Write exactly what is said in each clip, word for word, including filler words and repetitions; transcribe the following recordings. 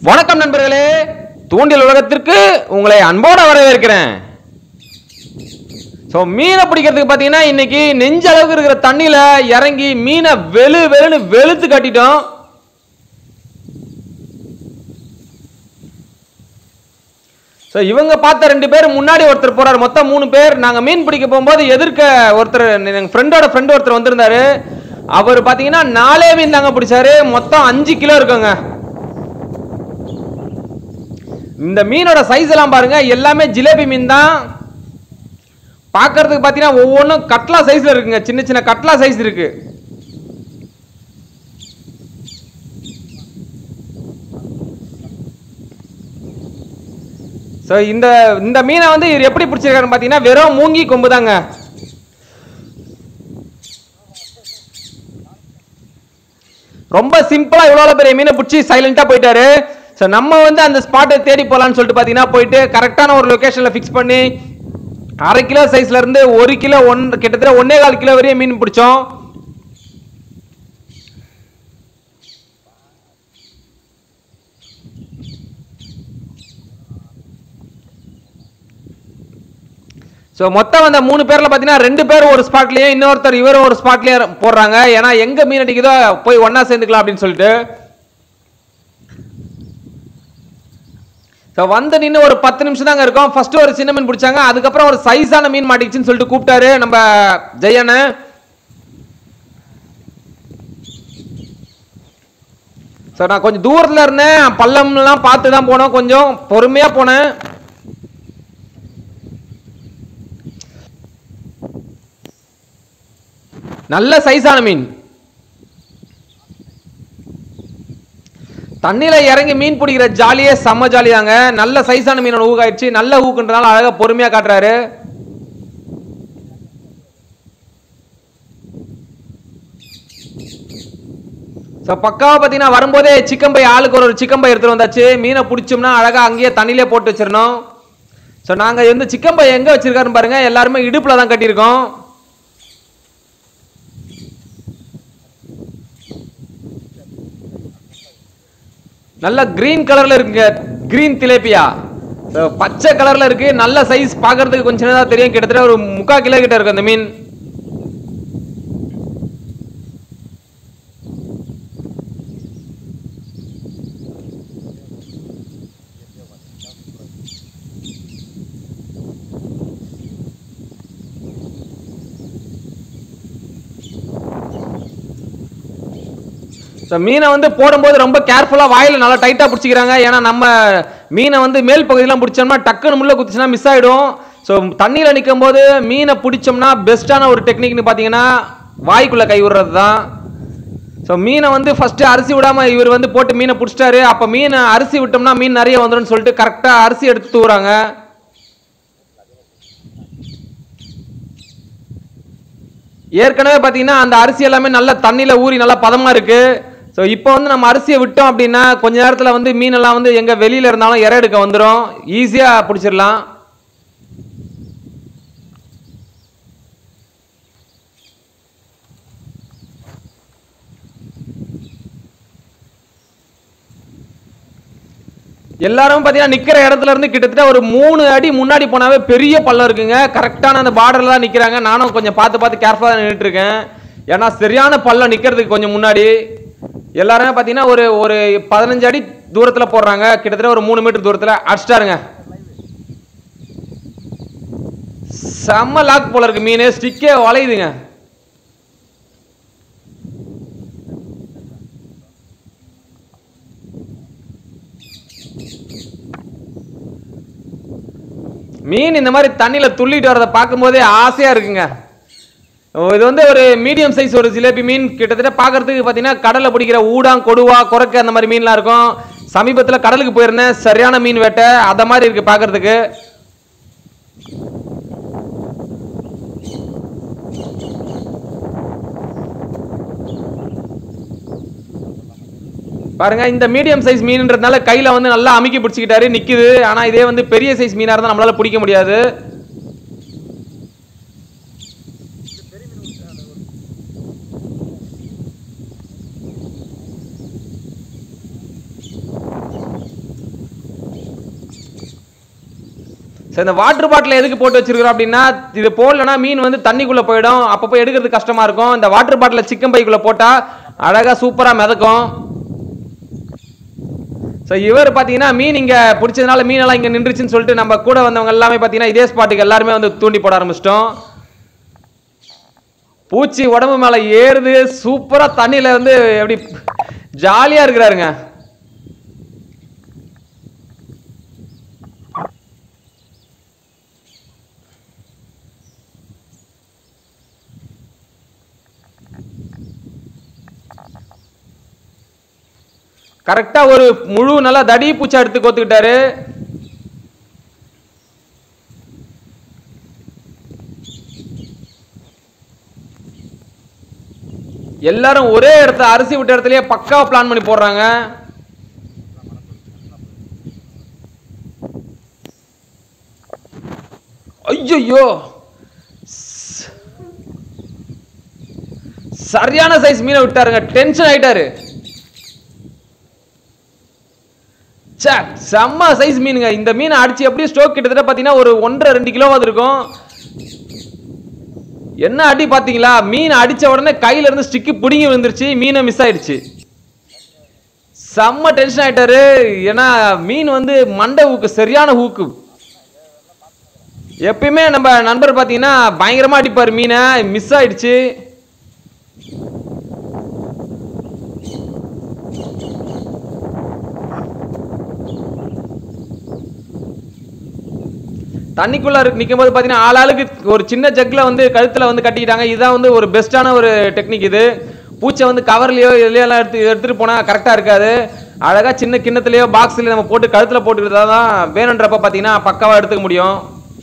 வணக்கம் நண்பர்களே, தூண்டில் உலகத்திற்கு உங்களை அன்போடு வரவேற்கிறேன். ஸோ மீனை பிடிக்கிறதுக்கு பார்த்தீங்கன்னா இன்னைக்கு நெஞ்ச அளவுக்கு இருக்கிற தண்ணியில இறங்கி மீனை வெளு வெளுன்னு வெளுத்து கட்டிட்டோம். ஸோ இவங்க பார்த்த ரெண்டு பேர் முன்னாடி ஒருத்தர் போறாரு, மொத்தம் மூணு பேர். நாங்கள் மீன் பிடிக்க போகும்போது எதிர்க்க ஒருத்தர் எங்கள் ஃப்ரெண்டோட ஃப்ரெண்ட் ஒருத்தர் வந்திருந்தாரு. அவர் பார்த்தீங்கன்னா நாலே மீன் தாங்க பிடிச்சாரு, மொத்தம் அஞ்சு கிலோ இருக்குங்க. இந்த மீனோட சைஸ் எல்லாம் பாருங்க, எல்லாமே ஜிலேபி மீன் தான். பார்க்கறதுக்கு பார்த்தீங்கன்னா ஒவ்வொன்றும் கட்லா சைஸ்ல இருக்குங்க, சின்ன சின்ன கட்லா சைஸ் இருக்கு. ஸோ இந்த இந்த மீனை வந்து இவர் எப்படி பிடிச்சிருக்காருன்னு பார்த்தீங்கன்னா வெறும் மூங்கி கொம்பு தாங்க. ரொம்ப சிம்பிளா இவ்வளோ பெரிய மீனை பிடிச்சி சைலண்டா போயிட்டாரு. ஸோ நம்ம வந்து அந்த ஸ்பாட்டை தேடி போகலான்னு சொல்லிட்டு பார்த்தீங்கன்னா போயிட்டு கரெக்டான ஒரு லொக்கேஷனில் ஃபிக்ஸ் பண்ணி அரை கிலோ சைஸ்ல இருந்து ஒரு கிலோ ஒன் கிட்டத்தட்ட ஒன்னே கால் கிலோ வரையும் மீன் பிடிச்சோம். ஸோ மொத்தம் அந்த மூணு பேர்ல பார்த்தீங்கன்னா ரெண்டு பேரும் ஒரு ஸ்பாட்லயும் இன்னொருத்தர் இவரும் ஒரு ஸ்பாட்லயும் போடுறாங்க. ஏன்னா எங்க மீன் அடிக்குதோ போய் ஒன்னா சேர்ந்துக்கலாம் அப்படின்னு சொல்லிட்டு. ஸோ வந்து நின்று ஒரு பத்து நிமிஷம் தாங்க இருக்கும். ஃபர்ஸ்ட் ஒரு சின்ன மீன் பிடிச்சாங்க, அதுக்கப்புறம் ஒரு சைஸான மீன் மாட்டிச்சுன்னு சொல்லிட்டு கூப்பிட்டாரு நம்ம ஜெயனை. ஸோ நான் கொஞ்சம் தூரத்தில் இருந்தேன், பள்ளம்லாம் பார்த்து தான் போனோம், கொஞ்சம் பொறுமையா போனேன். நல்ல சைஸான மீன். தண்ணியில இறங்கி மீன் பிடிக்கிற ஜாலியே செம்ம ஜாலியாங்க. நல்ல சைஸான மீனோட ஊக்கு ஆயிடுச்சு. நல்ல ஊக்குன்றனால அழகா பொறுமையா காட்டுறாரு. ஸோ பக்காவா பார்த்தீங்கன்னா வரும்போதே சிக்கன் பை ஆளுக்கு ஒரு சிக்கன் பை எடுத்துட்டு வந்தாச்சு. மீனை பிடிச்சோம்னா அழகா அங்கேயே தண்ணியிலே போட்டு வச்சிடணும். ஸோ நாங்கள் வந்து சிக்கன் பை எங்கே வச்சிருக்காருன்னு பாருங்க, எல்லாருமே இடுப்புல தான் கட்டியிருக்கோம். நல்ல கிரீன் கலர்ல இருக்குங்க, கிரீன் திலேபியா. பச்சை கலர்ல இருக்கு, நல்ல சைஸ். பார்க்கிறதுக்கு கொஞ்சம் சின்னதா தெரியும், கிட்டத்தட்ட ஒரு முக்கா கிலோ கிட்ட இருக்கு அந்த மீன். மீனை வந்து போடும்போது ரொம்ப கேர்ஃபுல்லா வாயில நல்லா டைட்டா பிடிச்சிக்கிறாங்க. ஏன்னா நம்ம மீனை வந்து மேல் பகுதியெல்லாம் பிடிச்சோம்னா டக்குன்னு முள்ள குத்துச்சுன்னா மிஸ் ஆயிடும். ஸோ தண்ணியில நிற்கும் போது மீனை பிடிச்சோம்னா பெஸ்டான ஒரு டெக்னிக்னு பார்த்தீங்கன்னா வாய்க்குள்ள கை விடுறது தான். ஸோ மீனை வந்து ஃபர்ஸ்ட் அரிசி விடாம இவர் வந்து போட்டு மீனை பிடிச்சிட்டாரு. அப்ப மீனை அரிசி விட்டோம்னா மீன் நிறைய வந்துடும் சொல்லிட்டு கரெக்டா அரிசி எடுத்து தூவுறாங்க. ஏற்கனவே பார்த்தீங்கன்னா அந்த அரிசி எல்லாமே நல்ல தண்ணியில ஊறி நல்லா பதமா இருக்கு. ஸோ இப்போ வந்து நம்ம அரிசியை விட்டோம் அப்படின்னா கொஞ்ச நேரத்தில் வந்து மீனெல்லாம் வந்து எங்க வெளியில இருந்தாலும் இறை எடுக்க வந்துடும், ஈஸியா பிடிச்சிடலாம். எல்லாரும் பார்த்தீங்கன்னா நிக்கிற இடத்துல இருந்து கிட்டத்தட்ட ஒரு மூணு அடி முன்னாடி போனாவே பெரிய பள்ளம் இருக்குங்க. கரெக்டான அந்த பார்டர்ல தான் நிக்கிறாங்க. நானும் கொஞ்சம் பார்த்து பார்த்து கேர்ஃபுல்லா நின்றுட்டு இருக்கேன். ஏன்னா சரியான பள்ளம் நிக்கிறதுக்கு கொஞ்சம் முன்னாடி. எல்லாருமே பார்த்தீங்கன்னா ஒரு ஒரு பதினஞ்சு அடி தூரத்துல போடுறாங்க, கிட்டத்தட்ட ஒரு மூணு மீட்டர் தூரத்துல அடிச்சிட்டாருங்க. செம்ம லாக் போல இருக்கு மீன், ஸ்டிக்கே வளையுதுங்க. மீன் இந்த மாதிரி தண்ணியில துள்ளிட்டு வரதை பார்க்கும் போதே ஆசையா இருக்குங்க. இது வந்து ஒரு மீடியம் சைஸ் ஒரு ஜிலேபி மீன். கிட்டத்தட்ட பார்க்கறதுக்கு பார்த்தீங்கன்னா கடல்ல பிடிக்கிற ஊடாங் கொடுவா குரக்கு அந்த மாதிரி மீன்லாம் இருக்கும். சமீபத்தில் கடலுக்கு போயிருந்தேன், சரியான மீன் வேட்டை அத மாதிரி இருக்கு பார்க்கறதுக்கு. பாருங்க, இந்த மீடியம் சைஸ் மீன்ன்றதுனால கையில வந்து நல்லா அமுக்கி பிடிச்சிக்கிட்டாரு, நிக்குது. ஆனா இதே வந்து பெரிய சைஸ் மீனா இருந்தா நம்மளால பிடிக்க முடியாது. சரி, இந்த வாட்டர் பாட்டில் எதுக்கு போட்டு வச்சிருக்கிறோம் அப்படின்னா, இது போடலன்னா மீன் வந்து தண்ணிக்குள்ள போயிடும், அப்பப்போ எடுக்கிறது கஷ்டமா இருக்கும். இந்த வாட்டர் பாட்டில் சிக்கன் பைக்குள்ள போட்டா அழகா சூப்பரா மிதக்கும். ஸோ இவர் பார்த்தீங்கன்னா மீன் இங்கே பிடிச்சதுனால மீனெல்லாம் இங்கே நின்றுச்சுன்னு சொல்லிட்டு நம்ம கூட வந்தவங்க எல்லாமே பார்த்தீங்கன்னா இதே ஸ்பாட்டுக்கு எல்லாருமே வந்து தூண்டி போட ஆரம்பிச்சிட்டோம். பூச்சி உடம்பு மேலே ஏறுது, சூப்பராக தண்ணியில் வந்து எப்படி ஜாலியாக இருக்கிறாருங்க. கரெக்டா ஒரு முழு நல்லா தடி பூச்சா எடுத்து கோத்துக்கிட்டாரு. எல்லாரும் ஒரே இடத்துல அரிசி விட்ட இடத்துலயே பக்காவா பிளான் பண்ணி போடுறாங்க. ஐயோ, சரியான சைஸ் மீனை விட்டாருங்க, டென்ஷன் ஆயிட்டாரு. செம்ம சைஸ் மீனுங்க. இந்த மீனை அடிச்சு எப்படி ஸ்டோக் கிட்டத்தட்ட பாத்தீங்கன்னா ஒரு ஒன்றரை ரெண்டு கிலோவாது இருக்கும். என்ன அடி பாத்தீங்களா? மீன் அடிச்ச உடனே கையில இருந்து ஸ்டிக்கு பிடிங்கி விழுந்துருச்சு, மீனை மிஸ் ஆயிடுச்சு. செம்ம டென்ஷன் ஆயிட்டாரு. ஏன்னா மீன் வந்து மண்டை ஹூக்கு, சரியான ஹூக்கு. எப்பயுமே நம்ம நண்பர் பாத்தீங்கன்னா பயங்கரமா அடிப்பாரு, மீனை மிஸ் ஆயிடுச்சு. தண்ணிக்குள்ள நிற்கும் போது பார்த்தீங்கன்னா ஆளாளுக்கு ஒரு சின்ன ஜக்கில் வந்து கழுத்தில் வந்து கட்டிக்கிட்டாங்க. இதுதான் வந்து ஒரு பெஸ்ட்டான ஒரு டெக்னிக். இது பூச்சை வந்து கவர்லையோ இதுலையோ எல்லாம் எடுத்து எடுத்துகிட்டு போனால் கரெக்டாக இருக்காது. அழகாக சின்ன கிண்ணத்துலையோ பாக்ஸ்லையோ நம்ம போட்டு கழுத்தில் போட்டுக்கிட்டா தான் வேணுன்றப்ப பார்த்தீங்கன்னா பக்காவாக எடுத்துக்க முடியும்.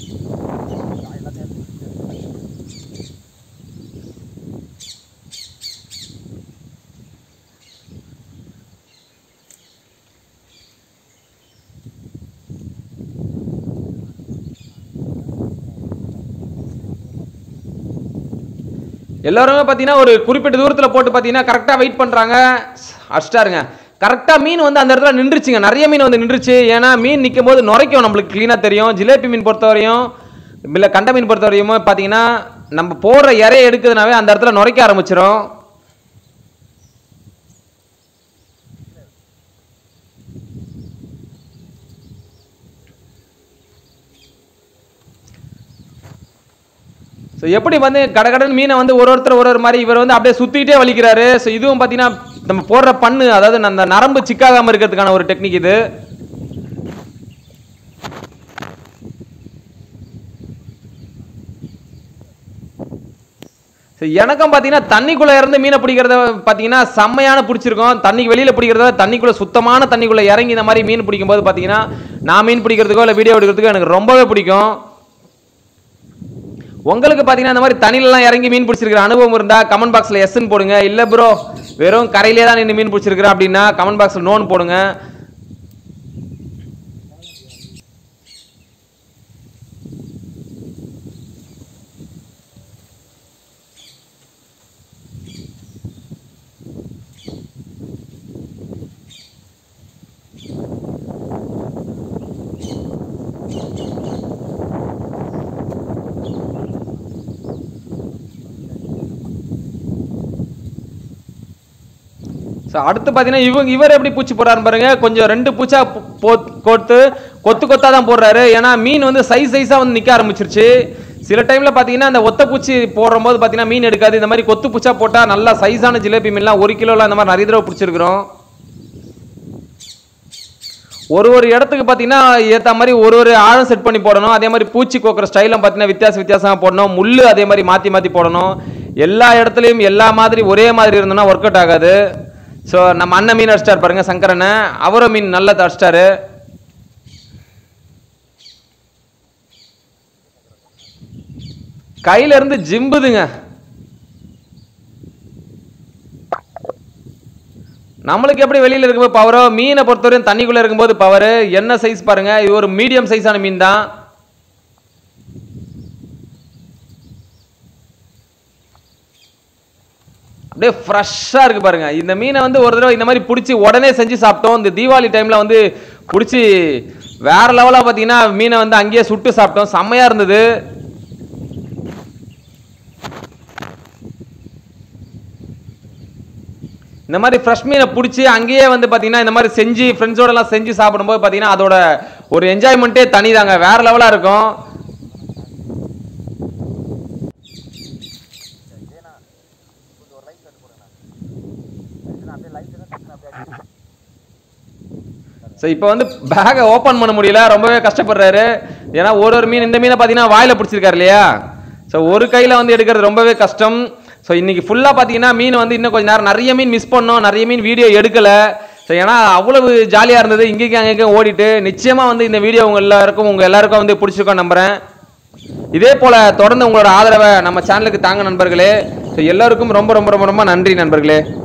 எல்லாருமே பார்த்தீங்கன்னா ஒரு குறிப்பிட்ட தூரத்தில் போட்டு பார்த்தீங்கன்னா கரெக்டாக வெயிட் பண்ணுறாங்க. அடிச்சிட்டாருங்க. கரெக்டாக மீன் வந்து அந்த இடத்துல நின்றுச்சுங்க. நிறைய மீன் வந்து நின்றுச்சு. ஏன்னா மீன் நிற்கும் போது நுரைக்கும், நம்மளுக்கு க்ளீனாக தெரியும். ஜிலேபி மீன் பொறுத்தவரையும் இல்லை கண்ட மீன் பொறுத்தவரையும் பார்த்தீங்கன்னா நம்ம போடுற இறைய எடுக்குதுனாவே அந்த இடத்துல நுரைக்க ஆரம்பிச்சிடும். ஸோ எப்படி வந்து கடகடன் மீனை வந்து ஒரு ஒருத்தர் ஒரு ஒரு மாதிரி இவர் வந்து அப்படியே சுற்றிக்கிட்டே வலிக்கிறாரு. ஸோ இதுவும் பார்த்தீங்கன்னா நம்ம போடுற பண்ணு, அதாவது அந்த நரம்பு சிக்காகாமல் இருக்கிறதுக்கான ஒரு டெக்னிக் இது. எனக்கும் பார்த்தீங்கன்னா தண்ணிக்குள்ளே இருந்து மீனை பிடிக்கிறத பார்த்தீங்கன்னா செம்மையான பிடிச்சிருக்கும். தண்ணிக்கு வெளியில் பிடிக்கிறத தண்ணிக்குள்ளே சுத்தமான தண்ணிக்குள்ளே இறங்கி இந்த மாதிரி மீன் பிடிக்கும் போது பார்த்தீங்கன்னா நான் மீன் பிடிக்கிறதுக்கோ இல்லை வீடியோ எடுக்கிறதுக்கோ எனக்கு ரொம்பவே பிடிக்கும். உங்களுக்கு பார்த்தீங்கன்னா இந்த மாதிரி தண்ணியிலலாம் இறங்கி மீன் பிடிச்சிருக்கிற அனுபவம் இருந்தால் கமெண்ட் பாக்ஸில் எஸ்ன்னு போடுங்க. இல்லை ப்ரோ வெறும் கரையிலே தான் நின்று மீன் பிடிச்சிருக்கிறேன் அப்படின்னா கமெண்ட் பாக்ஸில் நோன் போடுங்க. அடுத்து பார்த்தீங்கன்னா இவங்க இவர் எப்படி பூச்சி போடுறாரு பாருங்க. கொஞ்சம் ரெண்டு பூச்சா கோத்து கொத்து கொத்தா தான் போடுறாரு. ஏன்னா மீன் வந்து சைஸ் சைஸா வந்து நிற்க ஆரம்பிச்சிருச்சு. சில டைம்ல பார்த்தீங்கன்னா அந்த ஒத்த பூச்சி போடுற போது பார்த்தீங்கன்னா மீன் எடுக்காது. இந்த மாதிரி கொத்து பூச்சா போட்டால் நல்லா சைஸான ஜிலேபி மீன்லாம் ஒரு கிலோலாம் இந்த மாதிரி நிறைய தடவை பிடிச்சிருக்கிறோம். ஒரு ஒரு இடத்துக்கு பார்த்தீங்கன்னா ஏற்ற மாதிரி ஒரு ஒரு ஆழம் செட் பண்ணி போடணும். அதே மாதிரி பூச்சி கோக்குற ஸ்டைலும் பார்த்தீங்கன்னா வித்தியாச வித்தியாசமாக போடணும். முள்ளு அதே மாதிரி மாற்றி மாற்றி போடணும். எல்லா இடத்துலையும் எல்லா மாதிரி ஒரே மாதிரி இருந்தோம்னா ஒர்க் அவுட் ஆகாது. ஸோ நம்ம அண்ணன் மீன் அடிச்சிட்டார் பாருங்க, சங்கரனை. அவரும் மீன் நல்லா அடிச்சிட்டாரு. கையில இருந்து ஜிம்புதுங்க. நம்மளுக்கு எப்படி வெளியில இருக்கும்போது பவரோ, மீனை பொறுத்தவரையும் தண்ணிக்குள்ள இருக்கும்போது பவர். என்ன சைஸ் பாருங்க, இது ஒரு மீடியம் சைஸான மீன் தான். அப்படியே ஃப்ரெஷ்ஷாக இருக்குது பாருங்க. இந்த மீனை வந்து ஒரு தடவை இந்த மாதிரி பிடிச்சி உடனே செஞ்சு சாப்பிட்டோம். இந்த தீபாவளி டைமில் வந்து பிடிச்சி வேற லெவலாக பார்த்தீங்கன்னா மீனை வந்து அங்கேயே சுட்டு சாப்பிட்டோம், செம்மையா இருந்தது. இந்த மாதிரி ஃப்ரெஷ் மீனை பிடிச்சி அங்கேயே வந்து பார்த்தீங்கன்னா இந்த மாதிரி செஞ்சு ஃப்ரெண்ட்ஸோடலாம் செஞ்சு சாப்பிடும்போது பார்த்தீங்கன்னா அதோட ஒரு என்ஜாய்மெண்ட்டே தனி தாங்க, வேற லெவலாக இருக்கும். ஸோ இப்போ வந்து பேகை ஓப்பன் பண்ண முடியல, ரொம்பவே கஷ்டப்படுறாரு. ஏன்னா ஒரு ஒரு மீன், இந்த மீனை பார்த்தீங்கன்னா வாயில பிடிச்சிருக்காரு இல்லையா, ஸோ ஒரு கையில் வந்து எடுக்கிறது ரொம்பவே கஷ்டம். ஸோ இன்னைக்கு ஃபுல்லாக பார்த்தீங்கன்னா மீன் வந்து இன்னும் கொஞ்சம் நேரம், நிறைய மீன் மிஸ் பண்ணோம், நிறைய மீன் வீடியோ எடுக்கலை. ஸோ ஏன்னா அவ்வளவு ஜாலியாக இருந்தது, இங்கேயும் அங்கேயும் ஓடிட்டு. நிச்சயமாக வந்து இந்த வீடியோ உங்கள் எல்லாருக்கும் உங்கள் எல்லாருக்கும் வந்து பிடிச்சிருக்கோம் நம்புகிறேன். இதே போல் தொடர்ந்து உங்களோட ஆதரவை நம்ம சேனலுக்கு தாங்க நண்பர்களே. ஸோ எல்லாருக்கும் ரொம்ப ரொம்ப ரொம்ப ரொம்ப நன்றி நண்பர்களே.